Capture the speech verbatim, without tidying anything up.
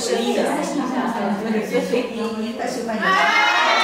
声音的，对对对，你你很喜欢你。